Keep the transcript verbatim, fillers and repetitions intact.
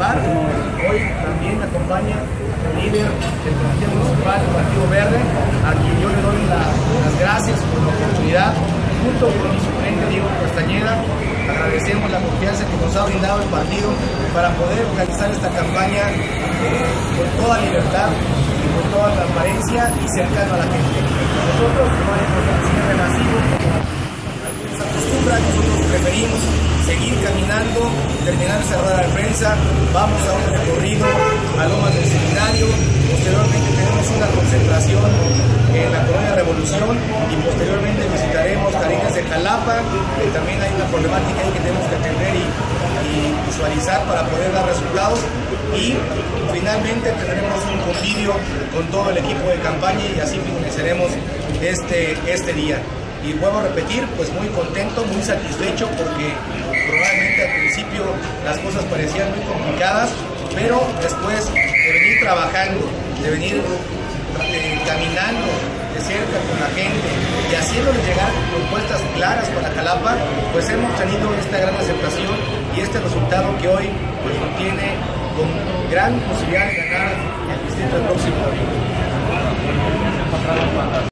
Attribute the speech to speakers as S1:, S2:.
S1: participar. Hoy también me acompaña el líder del Comité Municipal del Partido Verde, a quien yo le doy la, las gracias por la oportunidad, junto con mi suplente Diego Castañeda. Agradecemos la confianza que nos ha brindado el partido para poder organizar esta campaña eh, con toda libertad y con toda transparencia y cercano a la gente. Nosotros no haremos el cierre masivo como algunos acostumbran, nosotros preferimos seguir caminando, terminar esa rueda de prensa, vamos a un recorrido a Lomas del Seminario, posteriormente tenemos una concentración en la Colonia Revolución y posteriormente visitaremos Jardines de Jalapa, que también hay una problemática ahí que tenemos que atender y, y visualizar para poder dar resultados, y finalmente tendremos un convivio con todo el equipo de campaña y así finalizaremos este, este día. Y vuelvo a repetir, pues muy contento, muy satisfecho, porque probablemente al principio las cosas parecían muy complicadas, pero después de venir trabajando, de venir eh, caminando de cerca con la gente y haciéndoles llegar propuestas claras para Jalapa, pues hemos tenido esta gran aceptación y este resultado que hoy pues nos tiene con gran posibilidad de ganar el distrito el próximo domingo.